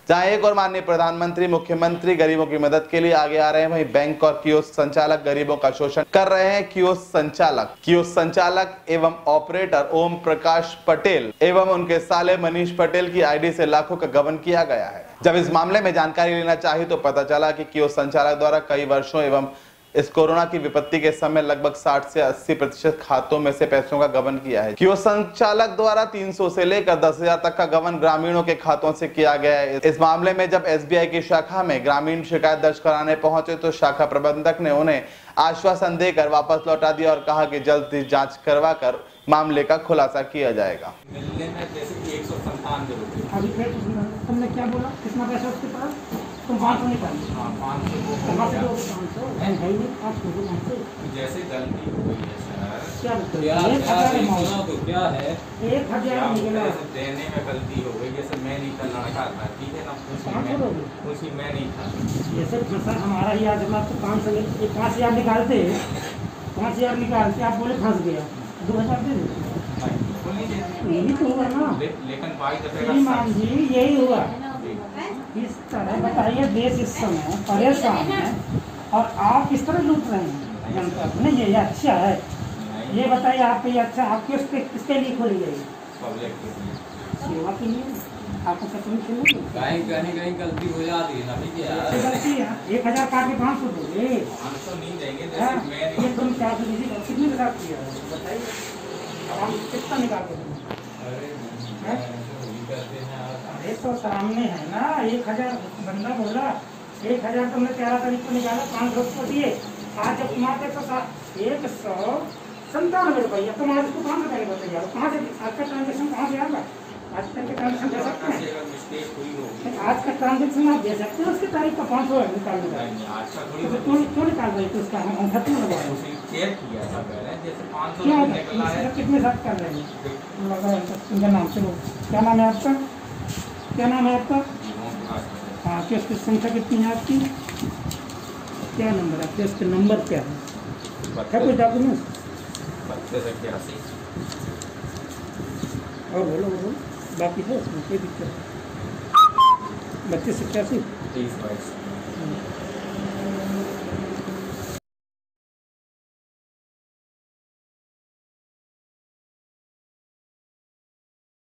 जहां एक और माननीय प्रधानमंत्री मुख्यमंत्री गरीबों की मदद के लिए आगे आ रहे हैं, वहीं बैंक और कियोस्क संचालक गरीबों का शोषण कर रहे हैं। कियोस्क संचालक एवं ऑपरेटर ओम प्रकाश पटेल एवं उनके साले मनीष पटेल की आईडी से लाखों का गबन किया गया है। जब इस मामले में जानकारी लेना चाहिए तो पता चला कि कियोस्क संचालक द्वारा कई वर्षों एवं इस कोरोना की विपत्ति के समय लगभग 60 से 80% खातों में से पैसों का गबन किया है। कियोस्क संचालक द्वारा 300 से लेकर 10,000 तक का गबन ग्रामीणों के खातों से किया गया है। इस मामले में जब एसबीआई की शाखा में ग्रामीण शिकायत दर्ज कराने पहुंचे तो शाखा प्रबंधक ने उन्हें आश्वासन देकर वापस लौटा दिया और कहा कि जल्द ही जांच करवाकर मामले का खुलासा किया जाएगा। मिलने में जैसे 197 रुपये। अभी फिर तुमने क्या बोला, कितना पैसा उसके पास? तुम 500 निकालो। हाँ 500 जैसे गलती हो गई है सर। क्या 1000 निकला देने में गलती हो गई। जैसे मैं नहीं था, लड़का था, ठीक है ना, खुशी मैं नहीं था। जैसे फंसा हमारा ही आज हम आपको 5,000 निकालते, 5,000 निकालते, आप बोले फंस गया, 2,000 दे दो। यही तो हुआ ना। लेकिन 22 श्रीमान जी यही हुआ। इस तरह बताइए, देश इस समय परेशान है और आप किस तरह लूट रहे हैं जनता को। नहीं ये अच्छा है, ये बताइए आप ये अच्छा आप किसके लिए खोली गई? पब्लिक के लिए, सेवा के लिए। आपको तकलीफ नहीं? कहीं गलती हो जाती है ना, ठीक है। गलती है 1000 काट के 500 दोगे? 500 नहीं देंगे। जैसे मैं ये तुम 400 दीजिए, कितने के साथ किया बताइए, हम कितना निकाल दें? अरे तो सामने है ना, 1000 बंदा बोला, 1000 तुमने 13 तारीख को निकाला, 500 को दिए। आज जब तुम्हारे 197 रुपया, तुम आज उसको 500 रुपये बताइए, कहाँ से आज का ट्रांजेक्शन कहाँ से आएगा? आज तक के ट्रांजेक्शन दे सकते हैं? आज का ट्रांजेक्शन आप दे सकते हैं, उसकी तारीख का 500 निकाल देगा। क्यों निकाल रहे थे उसका? हम खत्म लगा कितने साथ कर रहे हैं? उनका नाम चलो, क्या नाम है आपका? क्या नाम है आपका? हाँ, किसकी संख्या कितनी है आपकी? क्या नंबर है? किसके नंबर क्या है कोई डॉक्यूमेंट? 3281 और बोलो बाकी है उसमें कोई दिक्कत? 3281 3022